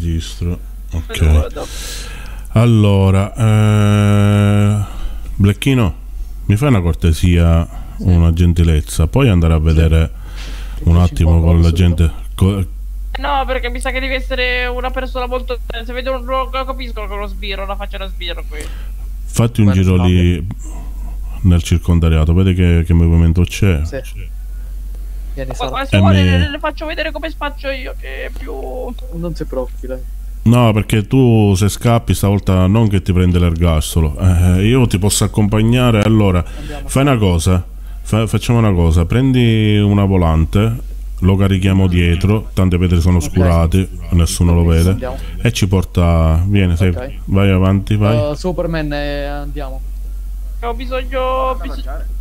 registro. Ok. Allora, Blecchino, mi fai una cortesia, una gentilezza? Puoi andare a vedere un attimo con la gente? No, perché mi sa che devi essere una persona molto... Se vedo un... Non capisco con lo sbirro, la faccia da sbirro qui. Fatti un giro lì nel circondariato, vedi che movimento c'è. Sì. Vieni, se vuole le faccio vedere come spaccio io, che è più... Non si preoccupi, dai. No, perché tu se scappi stavolta non che ti prende l'ergastolo. Io ti posso accompagnare. Allora, fai una cosa. Facciamo una cosa. Prendi una volante, lo carichiamo dietro, tanto i vetri sono oscurati, nessuno lo vede. E ci porta... Vieni, vai avanti, vai. Superman, andiamo. Ho bisogno di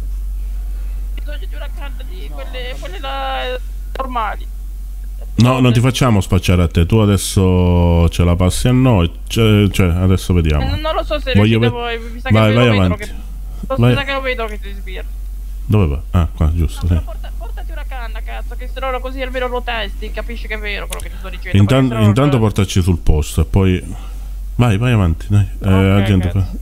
una canna di quelle là, normali. No, non ti facciamo spacciare a te. Tu adesso ce la passi a noi. Cioè adesso vediamo. Non lo so se riuscite voi. Mi sa che vai avanti. Mi sa che lo vedo che ti sbirro. Dove va? Ah, qua, giusto. Sì. Portati una canna, cazzo, che se no così almeno lo testi, capisci che è vero quello che ti sto dicendo. Intanto portaci sul posto e poi... Vai avanti, dai. Agente qua.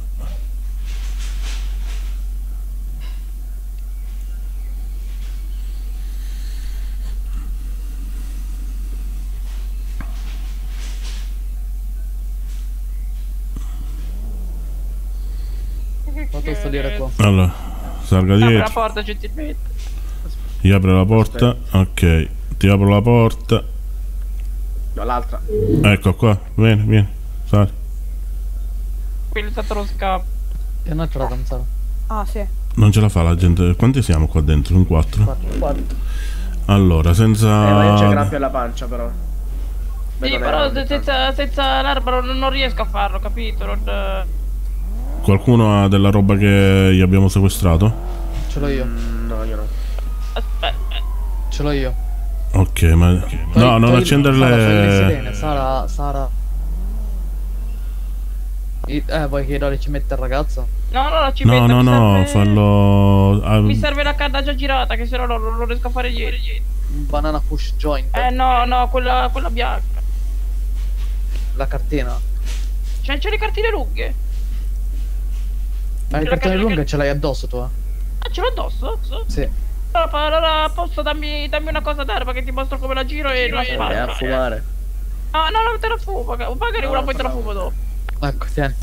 Quanto salire qua? Allora, salga dietro. Apri la porta gentilmente. Gli apre la porta, ok. Ti apro la porta. No, l'altra. Ecco qua, vieni, sali. Quello è stato lo scappo. E noi ce la danzare. Ah, sì. Non ce la fa la gente. Quanti siamo qua dentro? In 4? 4. Allora, senza... ma io c'è grappio alla pancia, però. Sì, però senza l'arma non riesco a farlo, capito? Qualcuno ha della roba che gli abbiamo sequestrato? Ce l'ho io. No, io no. Aspetta. Ce l'ho io. Ok, ma... No, non accenderle... Sara. Vuoi che Lori ci mette il ragazzo? No, ci metto. No, fallo... Mi serve la canna già girata, che se no non riesco a fare niente. Un banana push joint. No, quella bianca. La cartina. C'è le cartine lunghe. Le cartine lunghe ce l'hai addosso tu, Ah, ce l'ho addosso? Sì. Allora posso dammi una cosa d'erba che ti mostro come la giro e la sparo. A fumare. No, non te la fumo, magari una poi te la fumo dopo. Ecco, tieni.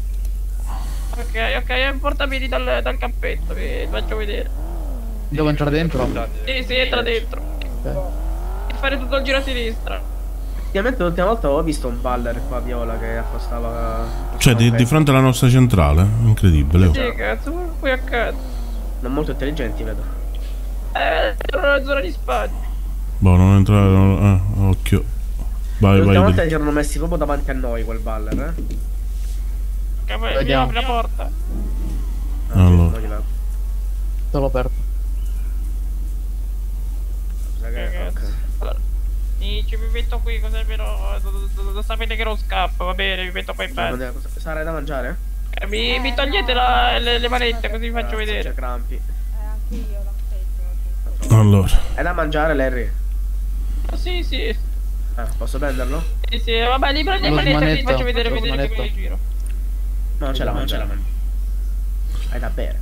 Ok, portami lì dal campetto, vi faccio vedere. Devo entrare dentro? Sì, entra dentro. Ok. Fare tutto il giro a sinistra. Effettivamente l'ultima volta avevo visto un baller qua viola che appostava... Cioè, di fronte alla nostra centrale? Incredibile. Sì, cazzo, poi a cazzo. Non molto intelligenti, vedo. Sono nella zona di Spagna. Boh, non entrare... occhio. Vai. L'ultima volta ci erano messi proprio davanti a noi quel baller, Mi apri la porta. Allora. Te l'ho aperto. Allora, mi metto qui, così almeno sapete che non scappo, va bene, mi metto qua in pezzo. Sara, hai da mangiare? Mi togliete le manette così vi faccio vedere. C'è crampi. Anche io l'ho Allora. Hai da mangiare, Larry? Sì. Posso prenderlo? Sì, vabbè, li prendi le manette e vi faccio vedere come giro. No, non ce la mangia. Hai da bere.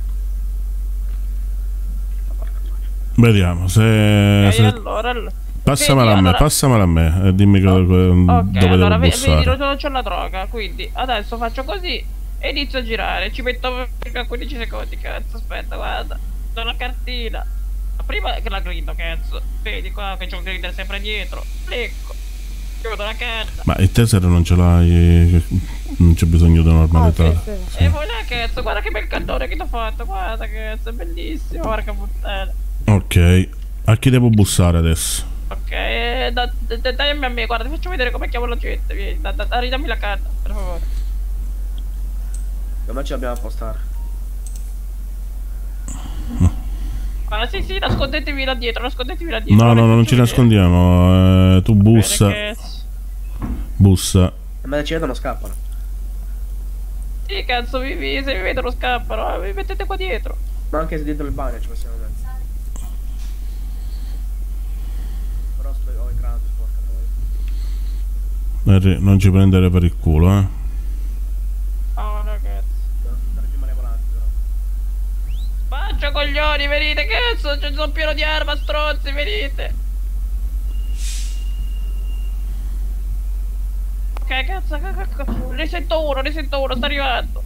Vediamo se... Allora. Passamela a me e dimmi dove devo bussare. C'ho la droga, quindi adesso faccio così e inizio a girare. Ci metto 15 secondi, cazzo, aspetta, guarda. Do la cartina. Prima che la grido, cazzo. Vedi qua che c'ho un grider sempre dietro. Ecco. Io do la canna. Ma il taser non ce l'hai, non c'è bisogno di normalità. E voi là, cazzo, guarda che bel cannone che ti ho fatto, guarda cazzo, è bellissimo, porca puttana. Ok, a chi devo bussare adesso? Ok, dammi a me, guarda, ti faccio vedere come chiamo la gente, vieni, ridammi la canna, per favore. Come ci dobbiamo appostare? Ah, sì, nascondetevi là dietro. No, non ci nascondiamo, tu bussa. Bussa. E me ci vedono, scappano. Sì, cazzo, se mi vedono scappano, vi mettete qua dietro. Ma anche se dietro il bagno ci possiamo mettere. Però sto ho il grande, porca Harry, non ci prendere per il culo, Oh, ragazzi. Faccia coglioni, venite, cazzo, ci sono pieno di arma, stronzi, venite. Ok, cazzo, ne sento uno, sta arrivando.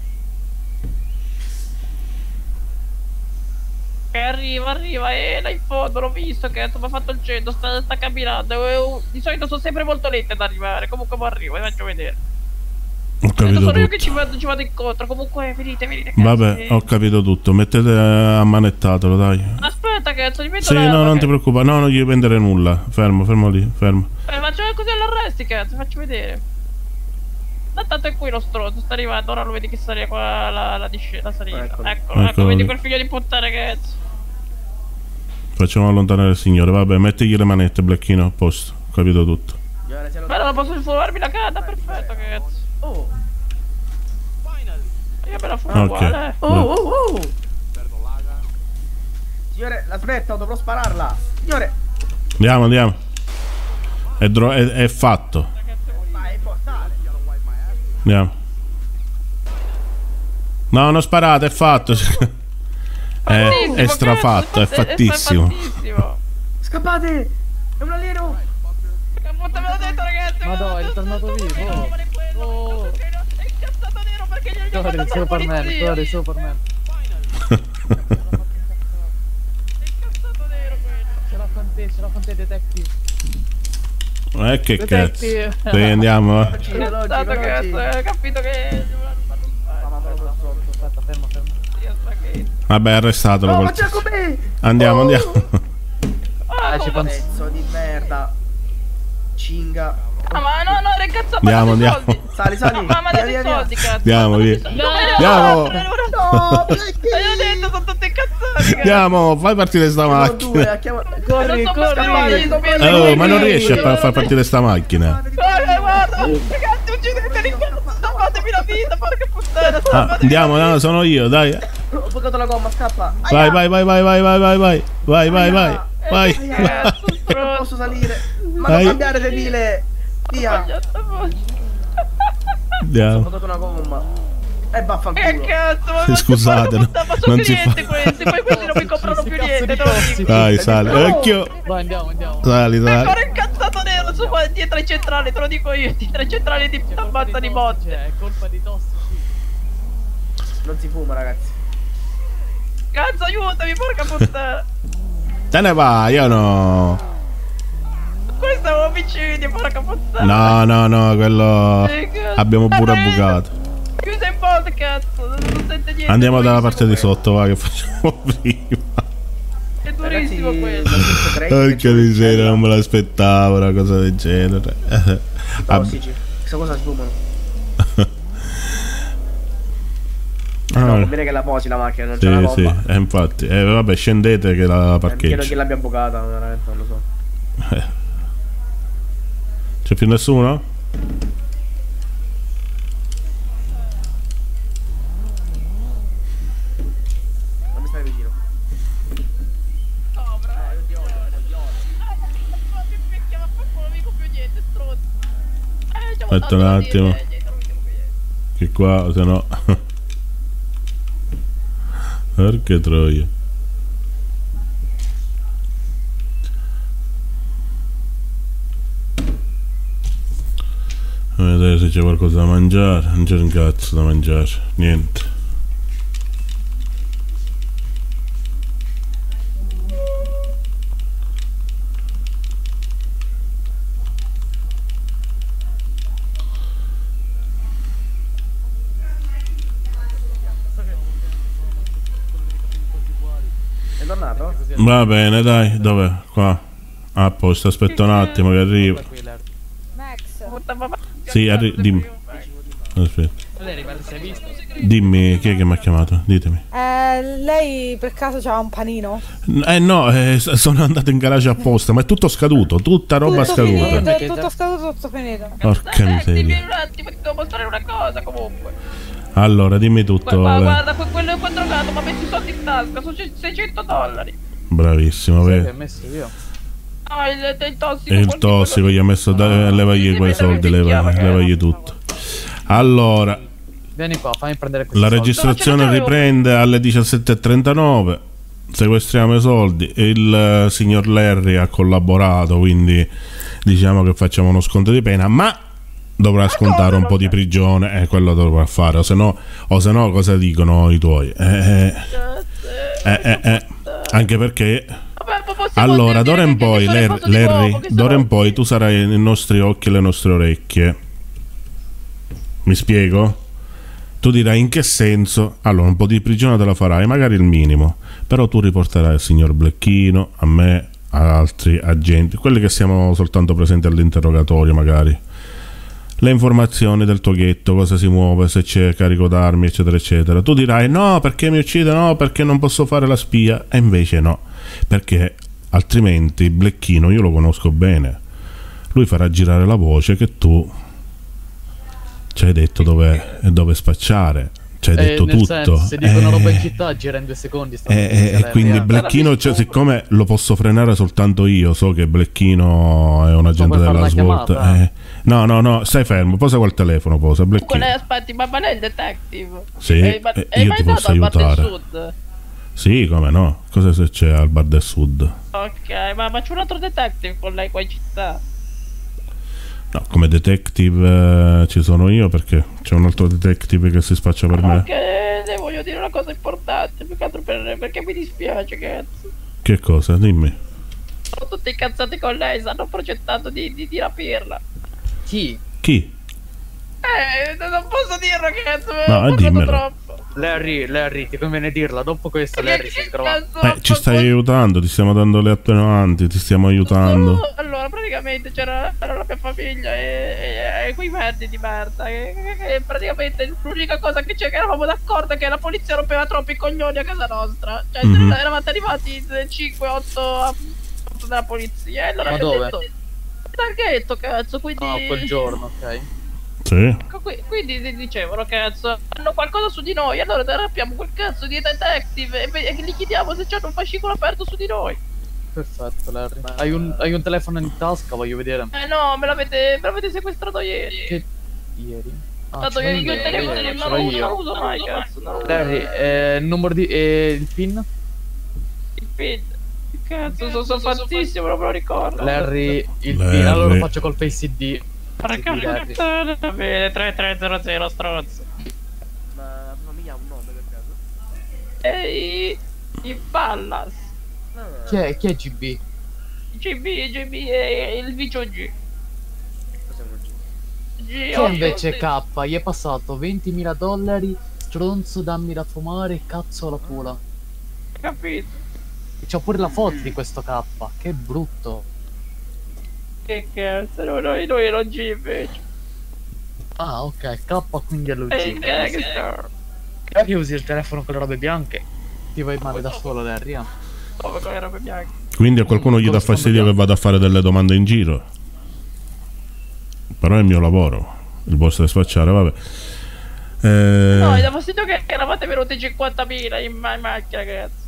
Ok, arriva, là in fondo, l'ho visto, cazzo, mi ha fatto il centro, sta camminando. Di solito sono sempre molto lenti ad arrivare, comunque mi arrivo, vi faccio vedere. Ho capito Sono io tutto. che ci vado incontro, comunque venite, cazzo. Vabbè, ho capito tutto. Mettete ammanettatelo, dai. Aspetta, cazzo, gli metto Sì, l'arma, no, non ti cazzo. preoccupare. No, non gli prendere nulla. Fermo lì, fermo. Faccio così all'arresti, cazzo, faccio vedere. Tanto è qui lo stronzo, sta arrivando, ora lo vedi che sale qua la salita. Eccolo. Ecco, vedi quel figlio di puttana, cazzo. Facciamo allontanare il signore. Vabbè, mettigli le manette, Blacchino, a posto. Ho capito tutto. Ma non posso fumarmi la canna, perfetto, cazzo. Oh, Io me la fumo Ok. uguale. oh. Signore, la smetta, dovrò spararla. Signore, Andiamo. È fatto. ma è mortale. Andiamo. No, non sparate, è fatto. È strafatto, è fattissimo. Scappate! È un alieno! Che puttana me l'ho detto, ragazzi. Ma dai, è tornato vivo. Oh. È incazzato nero perché gli ho Corri, mandato la Superman, polizia. corri, Superman. È incazzato nero quello. Ce l'ho con te, detective. Che cazzo. Detective. Sì, andiamo. Va. Incazzato, cazzo, ho capito che... Aspetta, fermo. Vabbè, arrestatelo. Oh, col- ma c'è con me! Andiamo. Ci penso. Pezzo di merda. Cinga. Ah, ma no, era incazzato. Andiamo. Sali. Ma dai Via, i via. soldi, cazzo. Andiamo, via. No, Andiamo. No, Io detto, sono tutti incazzati, cazzo. Andiamo, fai partire sta Sono macchina. due, ha chiamato. Corri, Non so corri. perché Oh, ma non riesci a far partire sta macchina. Guarda, ragazzi, uccideteli, cazzo. Salvatemi la vita, porca puttana. Ah, andiamo, no, sono io, dai. Ho bucato la gomma, scappa. Vai. Vai. Non posso salire. Ma Vai. non cambiare sedile. Via. Ho Andiamo. bucato una gomma. E Che vaffanculo. cazzo, ma Scusate, ma sono non si clienti fa. questi, poi questi non mi comprano più niente, te lo dico. Dai, sali. Occhio. Vai, andiamo. Sali. Ancora incazzato nero, su qua dietro ai centrali, te lo dico io, dietro ai centrali di ammazza di botte. È colpa di tossici. Non si fuma, ragazzi. Cazzo, aiutami, porca puttana. Te ne vai, io no. Questo è un omicidio, porca puttana. No, quello Cazzo. abbiamo pure bucato. Chiusa in volta, cazzo, non sente niente. Andiamo dalla durissimo parte di quello. sotto, va, che facciamo prima. È durissimo Ragazzi, quello. Porca miseria, non me l'aspettavo una cosa del genere. Tossici. Questa cosa si fumano. Ah, No, conviene che la posi la macchina, non c'è una sì, bomba. infatti. Vabbè, scendete che la Chiedo parcheggio. chi l'abbia bucata, veramente non lo so. C'è più nessuno? Non mi stai vicino. No, bravo. Che picchia, ma poi non dico più niente, stronzo. Aspetta un attimo. Che qua, se no. Porca troia. A vedere se c'è qualcosa da mangiare. Non c'è un cazzo da mangiare. Niente. È tornato? Va bene, dai. Dov'è? Qua. A posto, aspetta un attimo che arriva. Max. Sì, dimmi. Aspetta. Sei visto? Dimmi chi è che mi ha chiamato. Ditemi. Lei per caso c'ha un panino? No, sono andato in garage apposta, ma è tutto scaduto. Tutta roba Tutto finito, scaduta. tutto scaduto, tutto finito. Porca miseria. Un attimo, ti devo mostrare una cosa comunque. Allora, dimmi tutto. Guarda, quello che ho drogato mi ha messo i soldi in tasca, sono $600. Bravissimo, Che vedi. ho messo io. Ah, il tossico. Il tossico gli ha messo. Levagli quei soldi, levagli tutto. Allora, Vieni qua, fammi prendere questi la soldi. registrazione riprende alle 17:39. Sequestriamo i soldi. Il signor Larry ha collaborato, quindi diciamo che facciamo uno sconto di pena, ma dovrà scontare un po' di prigione, quello dovrà fare, o se no cosa dicono i tuoi? Anche perché allora d'ora in poi Larry, d'ora in poi tu sarai nei nostri occhi e le nostre orecchie. Mi spiego? Tu dirai in che senso? Allora un po' di prigione te la farai, magari il minimo, però tu riporterai il signor Blecchino, a me, a altri agenti, quelli che siamo soltanto presenti all'interrogatorio magari, le informazioni del tuo ghetto, cosa si muove, se c'è carico d'armi, eccetera eccetera. Tu dirai no, perché mi uccide, no, perché non posso fare la spia, e invece no, perché altrimenti Blecchino io lo conosco bene, lui farà girare la voce che tu ci hai detto dove spacciare, ci hai detto tutto. Senso, se dico una roba in città gira in 2 secondi. E quindi Blecchino, cioè, siccome lo posso frenare soltanto io, so che Blecchino è un agente della SWAT. No, stai fermo, posa quel telefono, posa Blecchino. Aspetti, ma è il detective? Sì, io ti posso aiutare. Sì, come no? Cosa se c'è al Bar del Sud? Ok, ma c'è un altro detective con lei qua in città? No, come detective ci sono io, perché c'è un altro detective che si spaccia per me. Ok, le voglio dire una cosa importante, più che altro perché mi dispiace, cazzo. Che cosa? Dimmi. Sono tutti incazzati con lei, stanno progettando di rapirla. Chi? Non posso dirlo, cazzo, no, dimmelo. troppo. Larry, ti conviene dirla, dopo questo Larry si trova. Ci stai aiutando, ti stiamo dando le attenuanti, ti stiamo aiutando. Allora, praticamente c'era la mia famiglia e quei verdi di merda. E praticamente l'unica cosa che c'è, che eravamo d'accordo, è che la polizia rompeva troppo i coglioni a casa nostra. Cioè, eravate arrivati 5-8 della polizia. E allora ma dove? detto, dal ghetto, cazzo, quindi... Ah, quel giorno, ok. Sì. Quindi dicevano, cazzo, hanno qualcosa su di noi, allora rappiamo quel cazzo di detective e gli chiediamo se c'hanno un fascicolo aperto su di noi. Perfetto, Larry. Hai un telefono in tasca, voglio vedere. No, me l'avete sequestrato ieri. Che... ieri? Tanto io il telefono non lo uso mai, cazzo. Larry, il numero di... il PIN? Il PIN? Cazzo, sono fattissimo, non me lo ricordo. Larry, il PIN, allora lo faccio col Face ID. Porca puttana. Va bene, 3300 stronzo. Ma non mi ha un nome per caso? Ehi, i Pallas. Chi è GB? GB è il vicio G. Cos'è un G? Che invece K, gli è passato $20.000, stronzo, dammi da fumare, cazzo alla pula. Capito? C'ho pure la foto di questo K, che brutto. Che cazzo, noi non G invece. Ah, ok, K quindi è l'UG. Che che usi il telefono con le robe bianche? Ti vai male da solo, Larry. Come con le robe bianche? Quindi a qualcuno gli dà fastidio che vada a fare delle domande in giro. Però è il mio lavoro. Il boss deve spacciare, vabbè. No, gli dà fastidio che eravate venuti 50.000 in macchina, cazzo.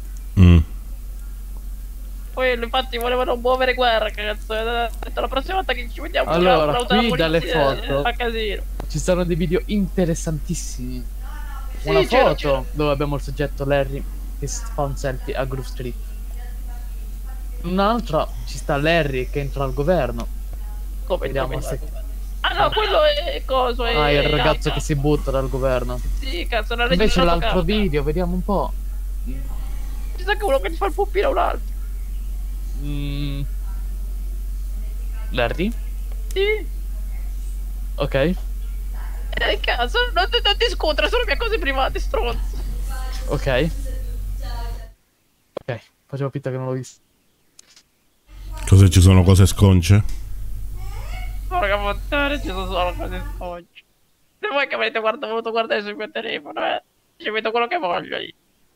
Poi infatti volevano muovere guerra, cazzo. Ho detto la prossima volta che ci vediamo. Allora, qui dalle foto fa casino. ci sono dei video interessantissimi. Sì, Una foto c'era. dove abbiamo il soggetto Larry che fa un selfie a Groove Street. Un'altra ci sta Larry che entra al governo. Come Vediamo se... Ah no, quello è coso. È il ragazzo che si butta dal governo. Sì, cazzo, non Invece l'altro video, vediamo un po'. Ci sa che uno che ti fa il puppino a un altro. Larry? Sì. Ok. Cazzo, non ti scontra, sono mie cose private, stronzo. Ok. Ok, facevo finta che non l'ho visto. Cosa ci sono cose sconce? Porca puttana, ci sono solo cose sconce. Se voi che avete voluto guardare sul mio telefono, ci vedo quello che voglio io.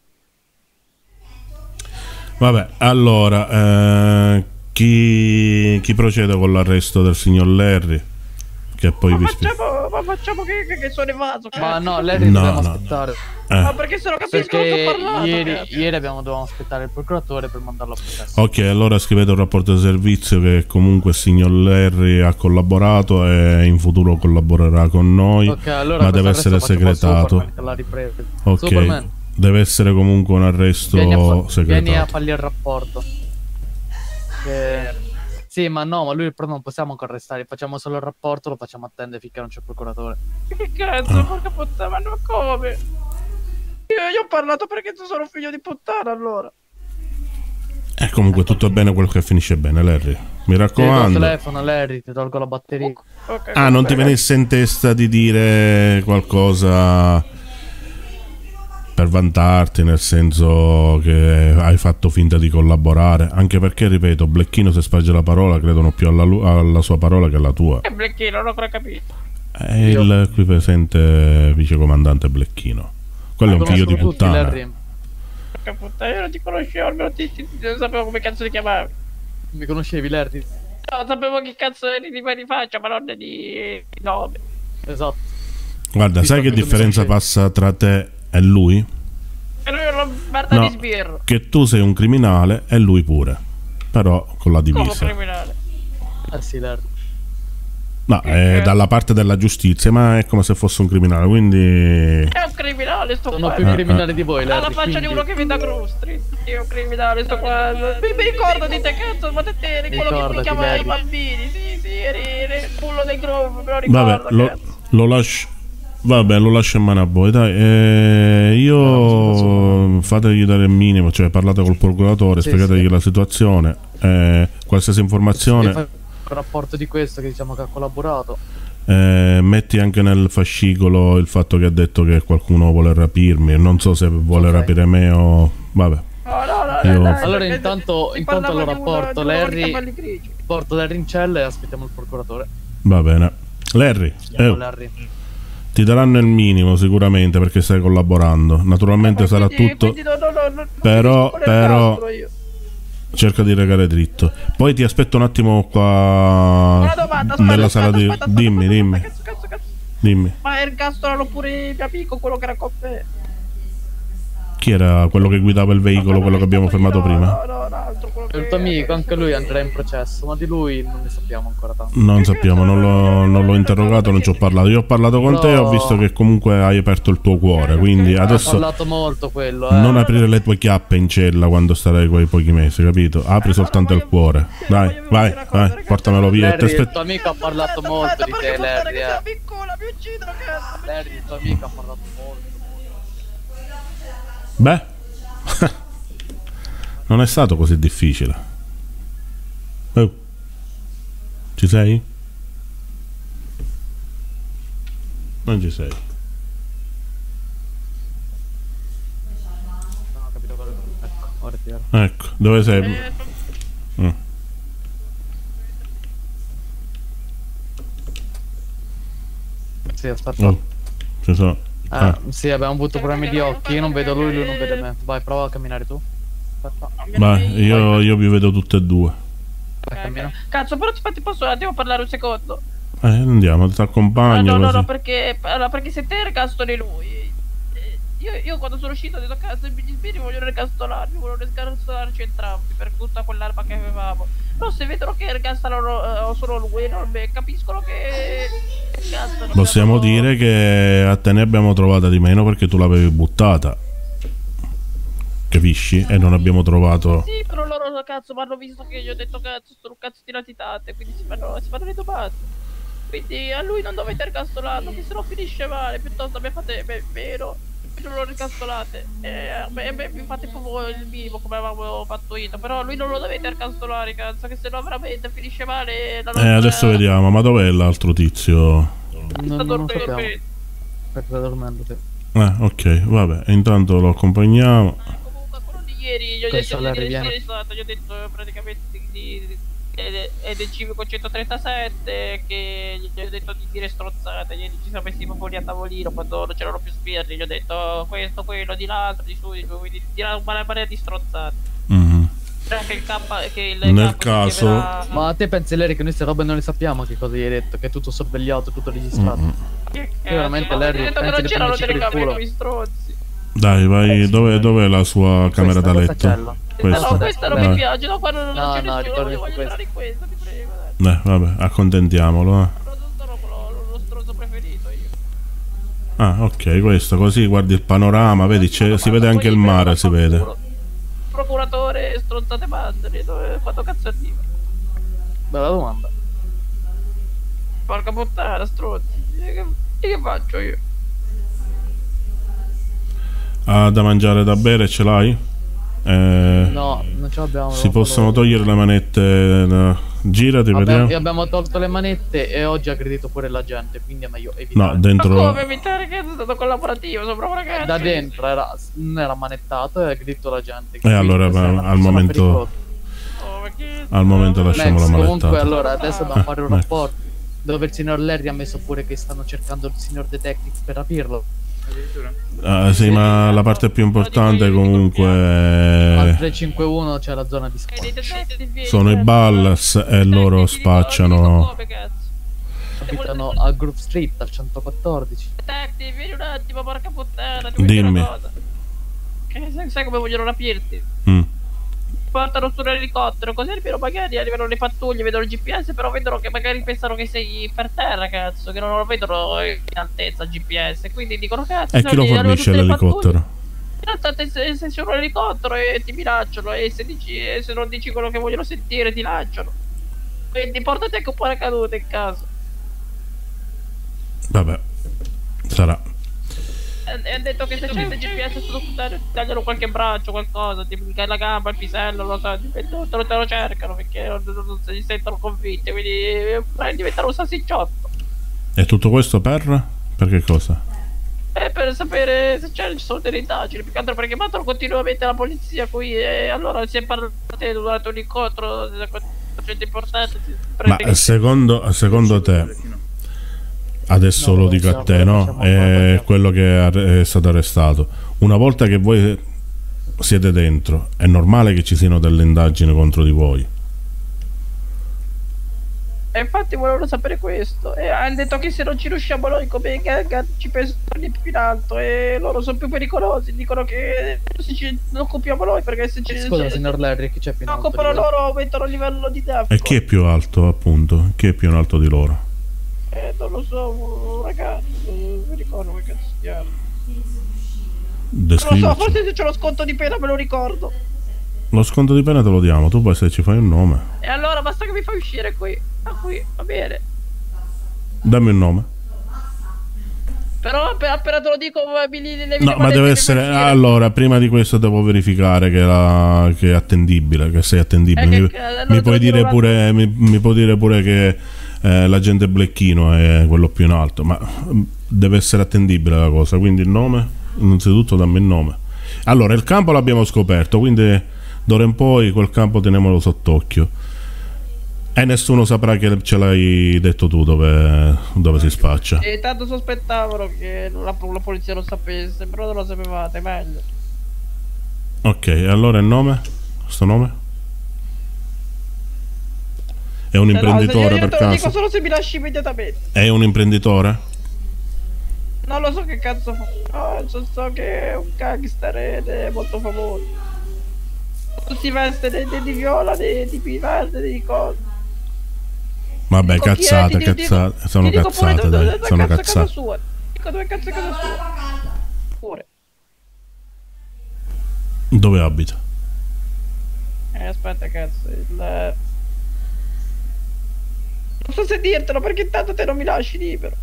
Vabbè, allora chi procede con l'arresto del signor Larry? Che che poi vi spiego. Ma facciamo che sono evaso. Ma no, Larry dobbiamo aspettare. Ma perché se non capisco non Perché sto parlando. ieri dovevamo aspettare il procuratore per mandarlo a processo. Ok, allora scrivete un rapporto di servizio che comunque il signor Larry ha collaborato e in futuro collaborerà con noi, Ok, allora ma deve essere segretato. Ok, Superman, deve essere comunque un arresto segretato. vieni a fargli il rapporto. Sì, ma no, ma lui però non possiamo ancora arrestare, facciamo solo il rapporto, lo facciamo attendere finché non c'è il procuratore. Che cazzo, porca puttana, ma non come? Io ho parlato perché tu sono un figlio di puttana allora. Comunque tutto bene quello che finisce bene, Larry. Mi Ti do il raccomando. telefono, Larry, ti tolgo la batteria. Okay, Non ti venisse in testa di dire qualcosa per vantarti, nel senso che hai fatto finta di collaborare, anche perché, ripeto, Blecchino se sparge la parola credono più alla sua parola che alla tua. Che Blecchino, non ho ancora capito. È il qui presente vicecomandante Blecchino. Quello è un figlio di puttana. Porca puttana, io non ti conoscevo, almeno non sapevo come cazzo ti chiamavi. Mi conoscevi, Larry? No, sapevo che cazzo eri di faccia, ma non di nome. Esatto. Guarda, sai che differenza passa tra te e lui? E lui è una merda di sbirro. Che tu sei un criminale e lui pure, però con la divisa. Come criminale? Sì, Larry. No, è dalla parte della giustizia, ma è come se fosse un criminale, quindi... È un criminale, sto Sono qua. più criminale di voi, Larry. Alla faccia di uno che viene da Grove Street. Io un criminale, sto qua. Mi ricordo di te, cazzo, ma te eri quello che picchiava i bambini. Sì, eri il culo del Grove, me lo ricordo. Vabbè, lo lascio... Vabbè, lo lascio in mano a voi, dai. Io fategli dare il minimo, cioè parlate col procuratore, spiegategli la situazione, qualsiasi informazione. Fai un rapporto di questo che diciamo che ha collaborato. Metti anche nel fascicolo il fatto che ha detto che qualcuno vuole rapirmi. Non so se vuole rapire me o... Vabbè. Allora intanto lo rapporto Larry in cella e aspettiamo il procuratore. Va bene. Larry, Larry. ti daranno il minimo sicuramente perché stai collaborando. Naturalmente sarà tutto. Però cerca di regare dritto. Poi ti aspetto un attimo qua nella sala di... Dimmi. Dimmi. Ma ergastolano pure il mio amico, quello che era con me. Chi era quello che guidava il veicolo, quello che abbiamo fermato prima? No, altro, quello Il tuo amico, anche lui andrà in processo, ma di lui non ne sappiamo ancora tanto. Non sappiamo, non l'ho interrogato, non ci ho parlato. Io ho parlato con te e ho visto che comunque hai aperto il tuo cuore, quindi adesso... Ha parlato molto quello, Non aprire le tue chiappe in cella quando starai quei pochi mesi, capito? Apri soltanto il cuore. Vai, portamelo via. Larry, il tuo amico ha parlato molto di te, Larry. Larry, il tuo amico ha parlato molto. Beh, non è stato così difficile. Ci sei? Non ci sei. Non ho capito quello. Ecco, ora ti vedo. Ecco, dove sei? Sì, aspetta. Ci sono. Sì, abbiamo avuto problemi di occhi. Io non vedo lui non vede me. Vai, prova a camminare tu. Aspetta. Vai, io vi vedo tutte e due. Cammina. Cazzo, però ti posso un attimo parlare un secondo? Andiamo, ti accompagno. No, perché se te ergastoli lui. Io quando sono uscito ho detto cazzo, gli sbirri vogliono ergastolarmi, vogliono ergastolarci entrambi per tutta quell'arma che avevamo. Però se vedono che ergastano solo lui, non me, capiscono che ergastano. Possiamo dire che a te ne abbiamo trovata di meno perché tu l'avevi buttata. Capisci? E non abbiamo trovato... Sì, però loro cazzo mi hanno visto che io ho detto cazzo, sono un cazzo di latitante, quindi si fanno le domande. Quindi a lui non dovete ergastolarlo, che se no finisce male, piuttosto mi fate vero. Non lo ricastolate mi fate proprio il minimo come avevamo fatto io, però lui non lo dovete ercastolare, cazzo, che se no veramente finisce male adesso vediamo, ma dov'è l'altro tizio? Non lo sappiamo. Sta dormendo, sì. Ok, vabbè, intanto lo accompagniamo. Comunque quello di ieri gli ho detto praticamente è del civico 137 che gli ho detto di dire strozzate. Ieri ci siamo messi proprio lì a tavolino quando non c'erano più sbirri, gli ho detto questo, quello, di l'altro, di su, di giù, quindi di una marea di strozzate. Che il K, che il Nel capo si caso- chiamerà- Ma a te pensi, Larry, che noi queste robe non le sappiamo che cosa gli hai detto? Che è tutto sorvegliato, tutto registrato? Che veramente cazzo, Larry ho detto che pensa non che c'erano prende il telecamere culo. come stronzi. Dai, vai, dov'è la sua camera da Questa letto? cella. Questa. No, questa non Dai. mi piace, no, qua non No, c'è no, nessuno, ricordi voglio su entrare in questa, ti prego, dai. Vabbè, accontentiamolo. Sono lo stronzo preferito io. Ah, ok, questo, così guardi il panorama, vedi, si vede anche il mare, si vede. Procuratore, stronzate bande, quanto cazzo arriva? Bella domanda. Porca puttana, stronzi. E che faccio io? Ha da mangiare e da bere, ce l'hai? No, non ce l'abbiamo. Si possono togliere le manette. Girati, vediamo. Abbiamo tolto le manette e oggi ha aggredito pure la gente, quindi è meglio evitare. No, Ma dentro. come evitare che è stato collaborativo? Sono proprio ragazzi. Da dentro non era manettato e ha aggredito la gente. E allora, Quindi questa è una al persona momento- pericolosa. Oh, ma che- Al momento lasciamo la Max, comunque manettata. allora adesso dobbiamo fare un ecco. rapporto dove il signor Larry ha messo pure che stanno cercando il signor Detective per rapirlo. Sì, ma la parte più importante Al comunque 351 c'è la zona di sport. sono i Ballas e loro spacciano. Come cazzo? Abitano a Grove Street al 114. Detective, vieni un attimo, porca puttana, ti voglio Dimmi. dire una cosa. Che sai come vogliono rapirti? Mm. Portano su un elicottero, così almeno magari arrivano le pattuglie, vedono il GPS, però vedono che magari pensano che sei per terra, cazzo, che non lo vedono in altezza il GPS, quindi dicono cazzo. E chi lo arrivano fornisce tutte le l'elicottero? pattuglie. In realtà sei su un elicottero e ti minacciano, e se non dici quello che vogliono sentire ti lanciano. Quindi portati anche un paracadute in caso. Vabbè, sarà. E hanno detto che se c'è il GPS tagliano qualche braccio, qualcosa, ti la gamba, il pisello, non lo so, te lo cercano perché non si sentono convinti, quindi diventare un salsicciotto. E tutto questo per? Per che cosa? Per sapere se ci sono delle indagini, più che altro perché mandano continuamente la polizia qui e allora si è parlato durante un incontro con gente importante. Ma secondo te, adesso lo dico a te, no? È quello che è stato arrestato. Una volta che voi siete dentro, è normale che ci siano delle indagini contro di voi. E infatti volevano sapere questo. E hanno detto che se non ci riusciamo noi come gang ci pensano più in alto e loro sono più pericolosi. Dicono che se ci non occupiamo noi perché se ci Scusa, signor Larry, chi c'è più in non alto di occupano voi? loro aumentano il livello di death. E chi è più alto, appunto? Chi è più in alto di loro? Non lo so, un ragazzo, non mi ricordo come cazzo si chiama. Non lo Descrivici. so, forse se c'è lo sconto di pena me lo ricordo. Lo sconto di pena te lo diamo, tu poi se ci fai un nome. E allora basta che mi fai uscire qui. Ah, qui, va bene. Dammi un nome. Però appena te lo dico, No, ma deve essere. Allora, prima di questo devo verificare che è attendibile, che sei attendibile. Mi puoi dire pure, mi puoi dire pure che l'agente Blecchino è quello più in alto, ma deve essere attendibile la cosa. Quindi il nome, innanzitutto dammi il nome. Allora, il campo l'abbiamo scoperto, quindi d'ora in poi quel campo teniamolo sott'occhio. E nessuno saprà che ce l'hai detto tu dove si spaccia. E tanto sospettavano che la polizia lo sapesse, però non lo sapevate, meglio. Ok, e allora il nome? Sto nome? È un imprenditore per io te lo dico caso? solo se mi lasci immediatamente. È un imprenditore? Non lo so che cazzo fa. No, so che è un gangster ed è molto famoso. Si veste di viola, di verde, di cose. Vabbè, Dico chi è, cazzate, ti dico- cazzate. Sono ti dico pure cazzate, dove dai. cazzo Sono è casa cazzate. sua. Dico dove cazzo è casa sua. Pure. Dove abita? Aspetta cazzo, non so se dirtelo perché intanto te non mi lasci libero.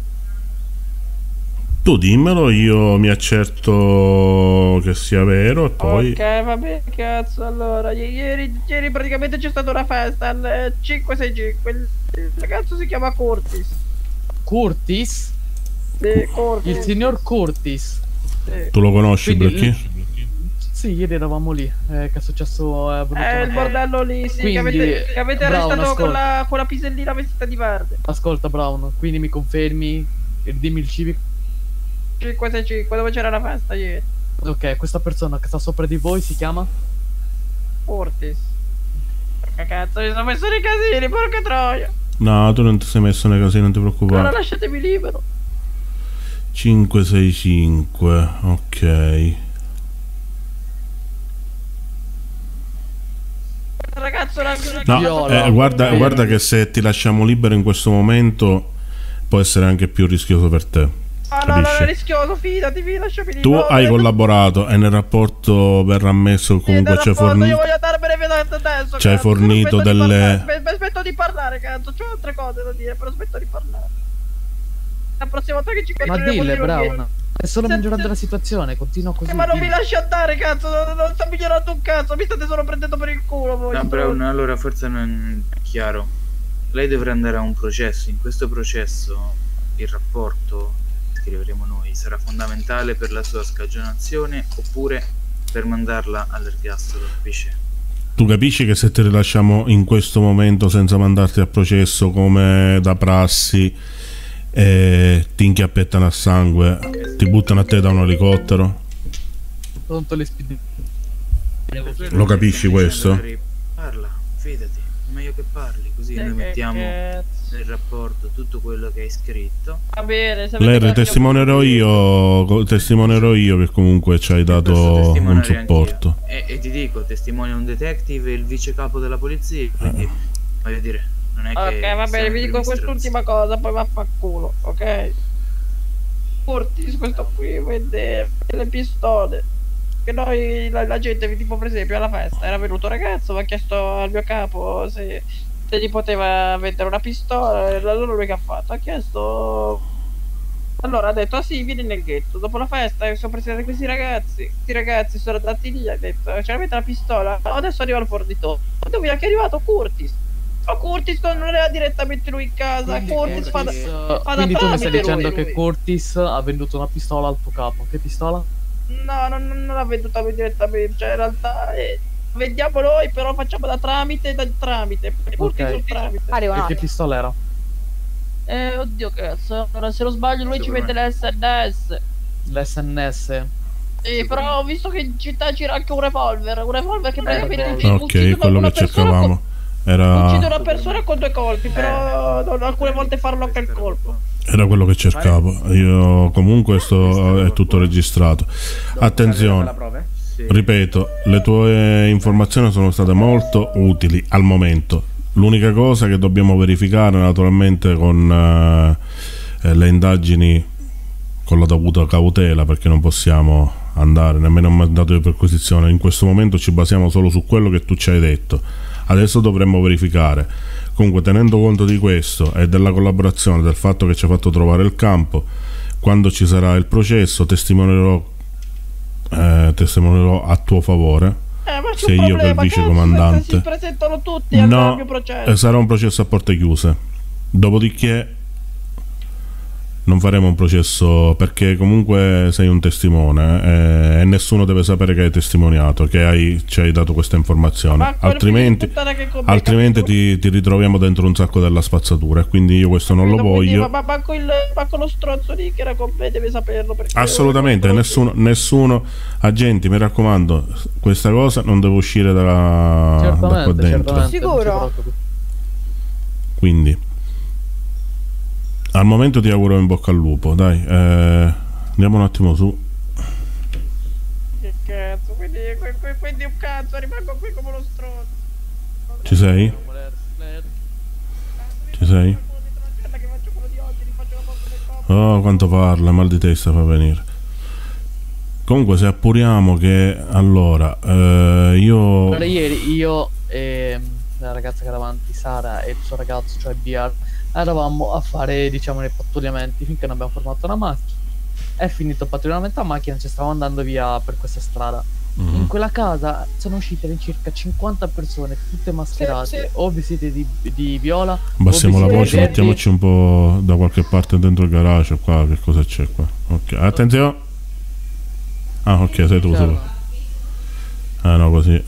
Tu dimmelo, io mi accerto che sia vero e poi... Ok, va bene, cazzo, allora, ieri praticamente c'è stata una festa al 565, il ragazzo si chiama Curtis. Curtis? Sì, Curtis. Il signor Curtis. Sì. Tu lo conosci, Quindi- Blecchi? Sì, ieri eravamo lì. Che è successo? È venuto Il bordello lì, sì, Quindi, che avete Brown, arrestato con ascolta. la pisellina vestita di verde. Ascolta, Brown, quindi mi confermi? Dimmi il civico. 565, dove c'era la festa ieri. Ok, questa persona che sta sopra di voi si chiama? Curtis. Che cazzo, mi sono messo nei casini, porca troia. No, tu non ti sei messo nei casini, non ti preoccupare. Allora lasciatemi libero. 565, ok. Ragazzo, No, guarda che se ti lasciamo libero in questo momento può essere anche più rischioso per te. Ah, no, non è rischioso, fidati, lasciami libero. Tu hai collaborato e nel rapporto verrà ammesso comunque c'è fornito. Io voglio andarmene adesso. Ci hai fornito delle. Aspetto di parlare, cazzo, c'ho altre cose da dire, però aspetto di parlare. La prossima volta che ci Ma dille, Brown. È solo migliorando la situazione, continua così. Ma non mi lasci andare, cazzo, non sta migliorando un cazzo, mi state solo prendendo per il culo voi. No, Brown, allora forse non è chiaro. Lei dovrà andare a un processo, in questo processo il rapporto scriveremo noi sarà fondamentale per la sua scagionazione oppure per mandarla all'ergastolo, capisci? Tu capisci che se ti rilasciamo in questo momento senza mandarti a processo come da prassi ti inchiappettano a sangue, ti buttano a te da un elicottero? Pronto le spidi. Lo capisci questo? Parla, fidati, è meglio che parli, così noi mettiamo nel rapporto tutto quello che hai scritto. Va bene, Larry, testimoninerò io che comunque ci hai dato un supporto. E ti dico, testimonia un detective e il vice capo della polizia, quindi voglio dire, non è che... Ok, va bene, vi dico quest'ultima cosa, poi vaffanculo, ok? Curtis, questo qui vende le pistole. Che noi, la gente, tipo per esempio alla festa, era venuto un ragazzo, mi ha chiesto al mio capo se gli poteva vendere una pistola, e allora lui che ha fatto? Ha chiesto... Allora ha detto, ah sì, vieni nel ghetto. Dopo la festa sono presenti questi ragazzi sono andati lì, ha detto, ce l'avete la pistola? No, adesso arriva il fornitore. Dove è che è arrivato Curtis? Ma Curtis non era direttamente lui in casa, Quindi Curtis fa da quindi tu mi stai dicendo lui. che Curtis ha venduto una pistola al tuo capo. Che pistola? No, non l'ha venduta lui direttamente, cioè in realtà vendiamo noi, però facciamo da tramite, Curtis sul tramite. E che pistola era? Oddio cazzo, ora se non sbaglio lui ci mette l'SNS. L'SNS? Sì, però ho visto che in città c'era anche un revolver che praticamente ok, quello che cercavamo era... uccide una persona con 2 colpi, però alcune volte farlo anche il colpo. Era quello che cercavo. Io comunque è tutto registrato. Attenzione, ripeto, le tue informazioni sono state molto utili al momento. L'unica cosa che dobbiamo verificare naturalmente con le indagini con la dovuta cautela, perché non possiamo andare nemmeno a mandato di perquisizione. In questo momento ci basiamo solo su quello che tu ci hai detto. Adesso dovremmo verificare. Comunque, tenendo conto di questo e della collaborazione, del fatto che ci ha fatto trovare il campo, quando ci sarà il processo testimonierò a tuo favore, sia io che il vice comandante. Si presentano tutti al mio processo. Sarà un processo a porte chiuse. Dopodiché non faremo un processo, perché comunque sei un testimone e nessuno deve sapere che hai testimoniato, che ci hai dato questa informazione, altrimenti ti ritroviamo dentro un sacco della spazzatura, e quindi io questo non lo voglio. Ma manco lo stronzo lì che era con me deve saperlo, assolutamente nessuno. Agenti, mi raccomando, questa cosa non deve uscire da qua dentro. Sicuro? Quindi al momento ti auguro in bocca al lupo, dai, andiamo un attimo su. Che cazzo, quindi un cazzo, rimango qui come uno stronzo. Ci sei? Ci sei? Oh, quanto parla, mal di testa fa venire. Comunque, se appuriamo che allora Allora, ieri io e la ragazza che era davanti, Sara, e il suo ragazzo, cioè BR, eravamo a fare, diciamo, dei pattugliamenti finché non abbiamo fermato una macchina. È finito il pattugliamento a macchina, ci stavamo andando via per questa strada. In quella casa sono uscite all'incirca 50 persone, tutte mascherate, o vestite di viola. Abbassiamo la voce, mettiamoci un po' da qualche parte dentro il garage. Qua che cosa c'è qua? Ok, attenzione. Ah, ok, sei tu. Ah no, così.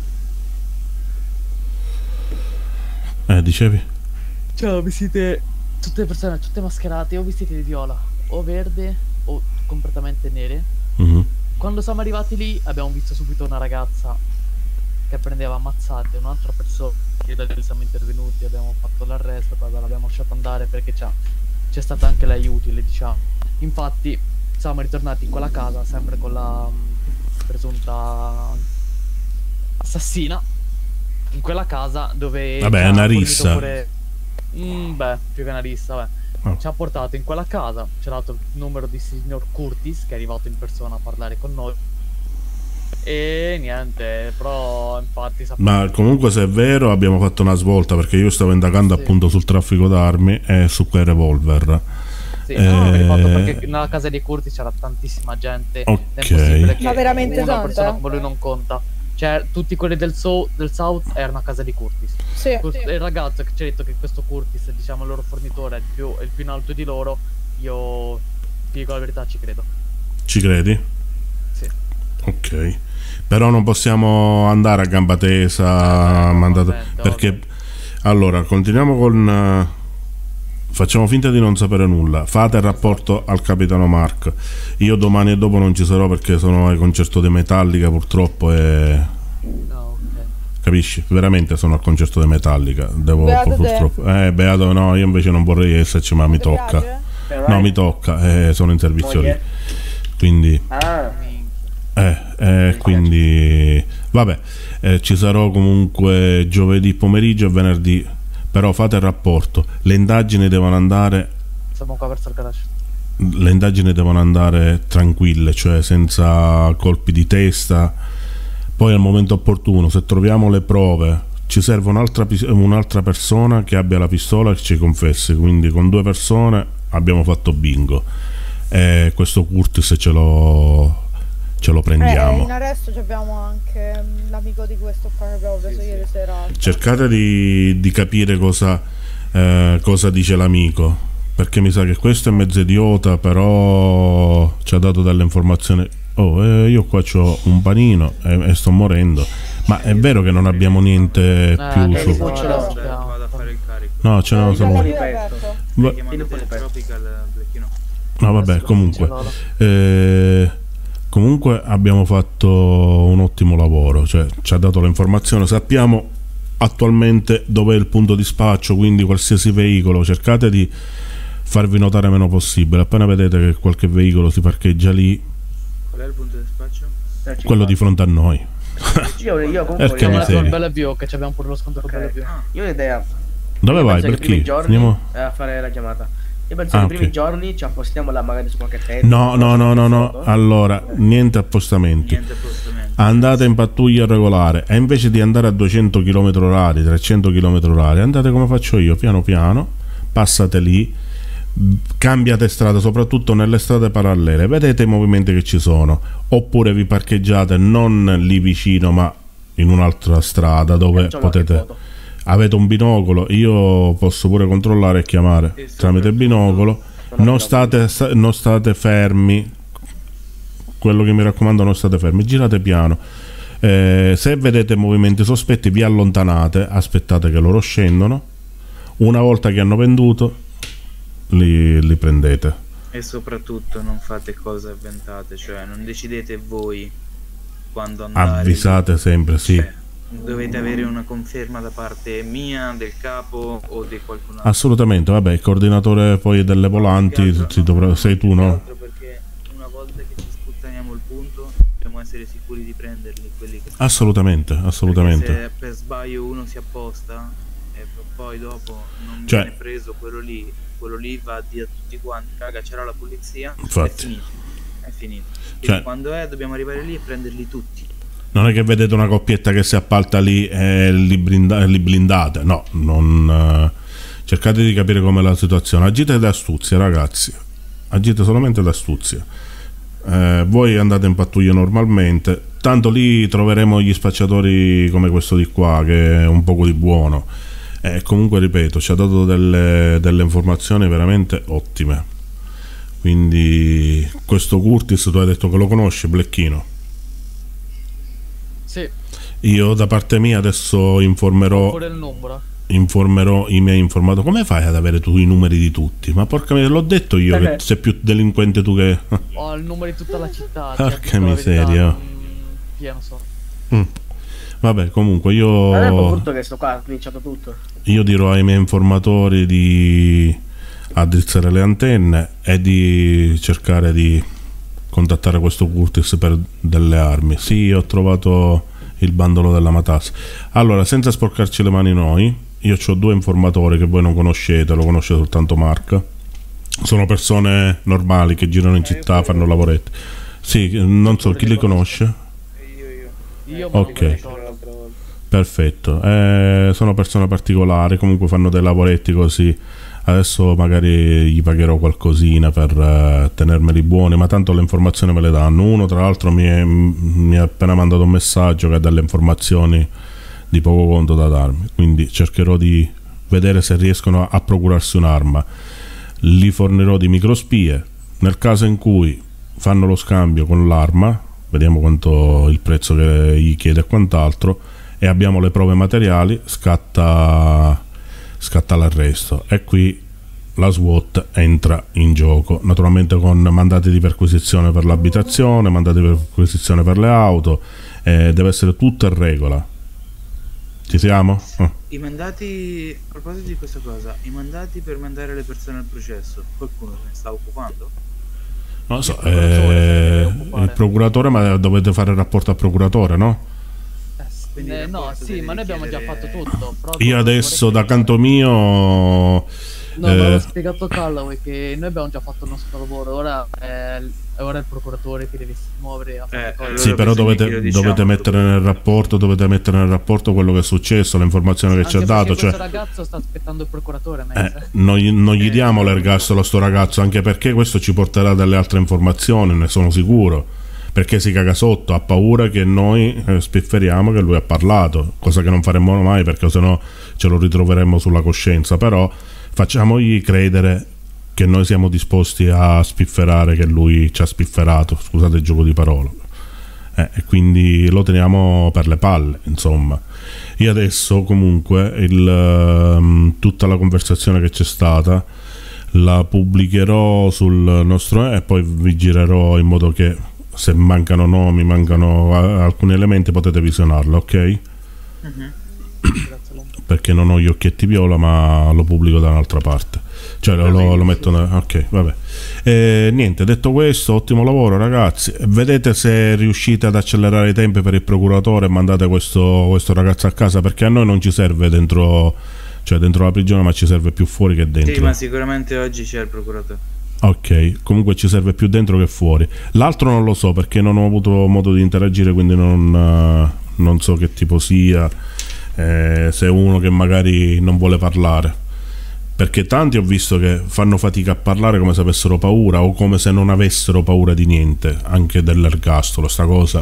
Dicevi? Cioè, vestite tutte le persone, tutte mascherate, o vestite di viola, o verde, o completamente nere. Quando siamo arrivati lì abbiamo visto subito una ragazza che prendeva ammazzate un'altra persona. Io da lì siamo intervenuti, abbiamo fatto l'arresto, poi l'abbiamo lasciato andare perché c'è stata anche lei utile, diciamo. Infatti siamo ritornati in quella casa sempre con la presunta assassina, in quella casa dove vabbè, è una rissa pure... beh, più che una rissa, vabbè. Ci ha portato in quella casa, ci ha dato il numero di signor Curtis che è arrivato in persona a parlare con noi. E niente, però infatti ma comunque, se è vero, abbiamo fatto una svolta, perché io stavo indagando appunto sul traffico d'armi e su quei revolver. Sì, no, fatto perché nella casa di Curtis c'era tantissima gente. Ok. Ma veramente una persona tanta? come lui non conta. Cioè, tutti quelli del South erano a casa di Curtis. Sì. Il ragazzo che ci ha detto che questo Curtis, diciamo, il loro fornitore è il più in alto di loro. Io ti dico la verità, ci credo. Ci credi? Sì. Ok. Però non possiamo andare a gamba tesa, perché allora continuiamo con facciamo finta di non sapere nulla. Fate il rapporto al capitano Mark. Io domani e dopo non ci sarò perché sono al concerto di Metallica, purtroppo, e capisci? Veramente sono al concerto di Metallica. Devo purtroppo. Beato, no, io invece non vorrei esserci, ma mi tocca. No, mi tocca, sono in servizio lì. Quindi quindi vabbè, ci sarò comunque giovedì pomeriggio e venerdì, però fate il rapporto. Le indagini devono andare, siamo qua verso il garage. Le indagini devono andare tranquille, cioè senza colpi di testa. Poi al momento opportuno, se troviamo le prove, ci serve un'altra persona che abbia la pistola e che ci confessi. Quindi con 2 persone abbiamo fatto bingo, e questo Curtis ce lo prendiamo. In arresto abbiamo anche l'amico di questo qua che abbiamo preso ieri sera. Cercate di capire cosa dice l'amico, perché mi sa che questo è mezzo idiota, però ci ha dato delle informazioni. Io qua c'ho un panino e sto morendo. Ma è vero che non abbiamo niente più su... Vado a fare il carico. No, ce n'è solo... No, vabbè, comunque abbiamo fatto un ottimo lavoro, cioè ci ha dato l'informazione, sappiamo attualmente dov'è il punto di spaccio, quindi qualsiasi veicolo cercate di farvi notare meno possibile. Appena vedete che qualche veicolo si parcheggia lì. Qual è il punto di spaccio? Quello di fronte a noi. Io comunque il Bellevue, che abbiamo pure lo sconto con Bellevue. Io ho un'idea. Dove vai? Per chi? Andiamo a fare la chiamata. Io penso che i primi giorni ci appostiamo là magari su qualche tenda. No. Allora, niente appostamenti. Andate in pattuglia regolare, e invece di andare a 200 km/h, 300 km/h, andate come faccio io, piano piano, passate lì, cambiate strada, soprattutto nelle strade parallele, vedete i movimenti che ci sono, oppure vi parcheggiate non lì vicino ma in un'altra strada dove potete... Avete un binocolo, io posso pure controllare e chiamare tramite il binocolo. Non state fermi. Quello che mi raccomando, non state fermi, girate piano. Se vedete movimenti sospetti vi allontanate, aspettate che loro scendono. Una volta che hanno venduto li prendete. E soprattutto non fate cose avventate, cioè non decidete voi quando andare. Avvisate sempre, sì. Dovete avere una conferma da parte mia, del capo o di qualcun altro. Assolutamente, vabbè, il coordinatore poi delle volanti sei tu, no? Perché una volta che ci sputtaniamo il punto dobbiamo essere sicuri di prenderli quelli che assolutamente. Se per sbaglio uno si apposta e poi dopo non viene preso, quello lì va a dire a tutti quanti: raga, c'era la polizia. Infatti è finito. Quindi quando dobbiamo arrivare lì e prenderli tutti. Non è che vedete una coppietta che si appalta lì e li blindate, no, cercate di capire com'è la situazione. Agite d'astuzia, ragazzi, agite solamente d'astuzia. Voi andate in pattuglia normalmente, tanto lì troveremo gli spacciatori come questo di qua, che è un poco di buono. Comunque, ripeto, ci ha dato delle informazioni veramente ottime. Quindi questo Curtis, tu hai detto che lo conosci, Blecchino? Sì. Io da parte mia adesso informerò i miei informatori. Come fai ad avere tu i numeri di tutti? Ma porca miseria, l'ho detto io che sei più delinquente tu che... Ho il numero di tutta la città. Porca miseria. Pieno so. Vabbè, comunque È un po' io brutto che sto qua, ha cominciato tutto. dirò ai miei informatori di addrizzare le antenne e di cercare di contattare questo Curtis per delle armi. Sì, ho trovato il bandolo della matassa. Allora, senza sporcarci le mani noi, io ho 2 informatori che voi non conoscete, lo conosce soltanto Mark. Sono persone normali che girano in città, fanno lavoretti. Sì, non so chi li conosce. Io Ok, perfetto. Sono persone particolari, comunque fanno dei lavoretti così. Adesso magari gli pagherò qualcosina per tenermeli buoni, ma tanto le informazioni me le danno. Uno tra l'altro mi ha appena mandato un messaggio che ha delle informazioni di poco conto da darmi, quindi cercherò di vedere se riescono a procurarsi un'arma. Li fornirò di microspie. Nel caso in cui fanno lo scambio con l'arma, vediamo quanto il prezzo che gli chiede e quant'altro, e abbiamo le prove materiali, scatta l'arresto, e qui la SWAT entra in gioco, naturalmente con mandati di perquisizione per l'abitazione, mandati di perquisizione per le auto, deve essere tutto in regola. Ci siamo? I mandati, a proposito di questa cosa, i mandati per mandare le persone al processo, qualcuno se ne sta occupando? Non lo so, il procuratore, ma dovete fare il rapporto al procuratore, no? No, sì, ma noi abbiamo già fatto tutto. Io adesso da canto mio no, l'ho spiegato Callaway che noi abbiamo già fatto il nostro lavoro. Ora è il procuratore che deve muovere a fare cose. sì, però dovete mettere nel rapporto, quello che è successo, le informazioni che ci ha dato. Questo Cioè, ragazzo sta aspettando il procuratore. non gli diamo l'ergastolo a sto ragazzo, anche perché questo ci porterà delle altre informazioni, ne sono sicuro. Perché si caga sotto, ha paura che noi spifferiamo che lui ha parlato, cosa che non faremmo mai, perché sennò ce lo ritroveremmo sulla coscienza. Però facciamogli credere che noi siamo disposti a spifferare che lui ci ha spifferato, scusate il gioco di parole, e quindi lo teniamo per le palle, insomma. Io adesso comunque tutta la conversazione che c'è stata la pubblicherò sul nostro e poi vi girerò in modo che se mancano nomi, mancano alcuni elementi, potete visionarlo, ok? Perché non ho gli occhietti viola, ma lo pubblico da un'altra parte, cioè lo metto ok, vabbè. Niente, detto questo, ottimo lavoro ragazzi, vedete se riuscite ad accelerare i tempi per il procuratore e mandate questo ragazzo a casa, perché a noi non ci serve dentro la prigione, ma ci serve più fuori che dentro. Sì, ma sicuramente oggi c'è il procuratore. Ok, comunque ci serve più dentro che fuori. L'altro non lo so perché non ho avuto modo di interagire, quindi non so che tipo sia, se è uno che magari non vuole parlare, perché tanti ho visto che fanno fatica a parlare come se avessero paura o come se non avessero paura di niente, anche dell'ergastolo, sta cosa.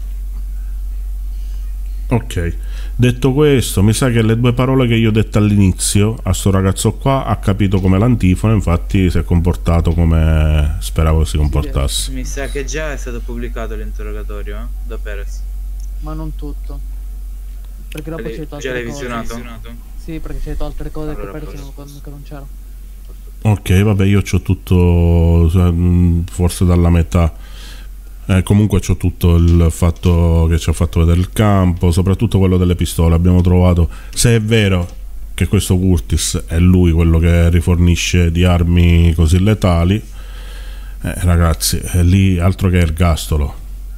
Ok, detto questo, mi sa che le 2 parole che io ho detto all'inizio a sto ragazzo qua ha capito come l'antifona, infatti si è comportato come speravo si comportasse. Mi sa che già è stato pubblicato l'interrogatorio da Perez. Ma non tutto, perché dopo c'è già l'hai visionato? Sì, perché c'è altre cose allora, che Perez non c'era. Ok, vabbè, io c'ho tutto, forse dalla metà. Comunque c'ho tutto il fatto che ci ha fatto vedere il campo, soprattutto quello delle pistole. Abbiamo trovato, se è vero che questo Curtis è lui quello che rifornisce di armi così letali, ragazzi, è lì altro che ergastolo.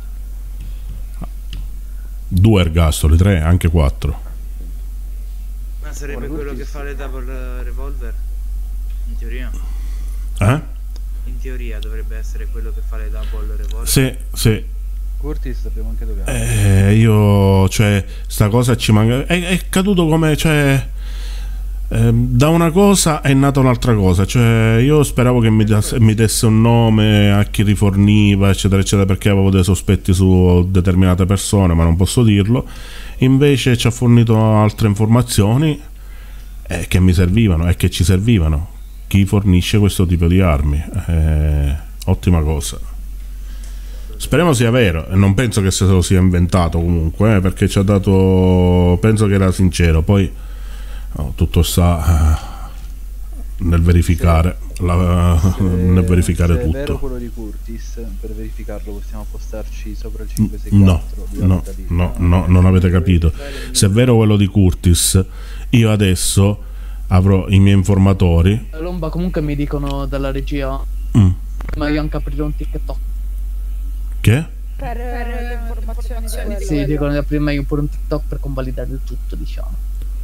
2 ergastoli, 3, anche 4. Ma sarebbe quello che fa le double revolver? In teoria? In teoria dovrebbe essere quello che fa le double revolver. Sì. Curtis sappiamo anche dove io, cioè, sta cosa ci manca. È caduto come, cioè, da una cosa è nata un'altra cosa. Cioè, io speravo che mi desse un nome a chi riforniva, eccetera, eccetera, perché avevo dei sospetti su determinate persone, ma non posso dirlo. Invece ci ha fornito altre informazioni che mi servivano e che ci servivano. Chi fornisce questo tipo di armi, ottima cosa. Speriamo sia vero, e non penso che se lo sia inventato comunque, perché ci ha dato, penso che era sincero. Poi tutto sta nel verificare, nel verificare se tutto. è vero quello di Curtis, per verificarlo possiamo postarci sopra il 564. No, non avete capito. Se è vero quello di Curtis, io adesso avrò i miei informatori. Lomba, comunque mi dicono dalla regia, ma io anche aprire un TikTok. Che? Per le informazioni di quello. Sì, dicono di aprire meglio pure un TikTok per convalidare il tutto, diciamo.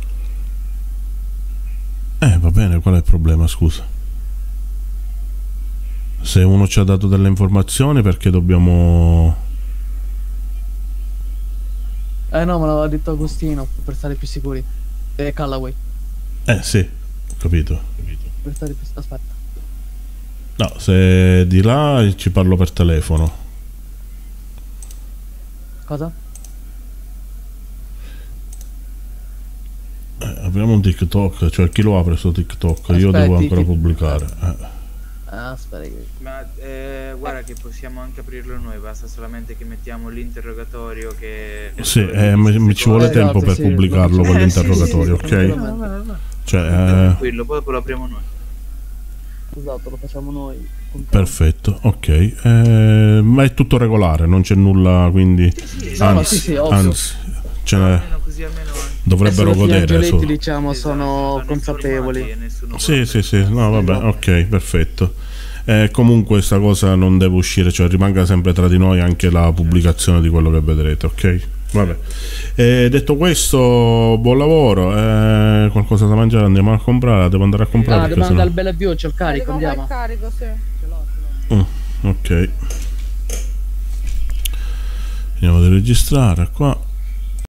Va bene, qual è il problema, scusa? Se uno ci ha dato delle informazioni, perché dobbiamo... No, me l'aveva detto Agostino, per stare più sicuri. Callaway. Sì, capito. Per stare più... Aspetta. No, se di là ci parlo per telefono. Cosa? Apriamo un TikTok, cioè chi lo apre sto TikTok? Io devo ancora pubblicare. Aspetta. Ma guarda che possiamo anche aprirlo noi, basta solamente che mettiamo l'interrogatorio che... Sì, mi ci vuole tempo per pubblicarlo con l'interrogatorio, ok? Cioè, tranquillo, poi lo apriamo noi. Esatto, lo facciamo noi. Perfetto, ok. Ma è tutto regolare, non c'è nulla, quindi... Anzi, dovrebbero godere. Gioletti, diciamo, sono consapevoli. Sì, no, vabbè, ok, perfetto. Comunque sta cosa non deve uscire, cioè rimanga sempre tra di noi anche la pubblicazione di quello che vedrete, ok? Vabbè. Detto questo, buon lavoro. Qualcosa da mangiare andiamo a comprare. Devo andare a comprare. Devo andare al Bellevue, c'è il carico, andiamo. Il carico, sì. Ok. Vediamo di registrare qua.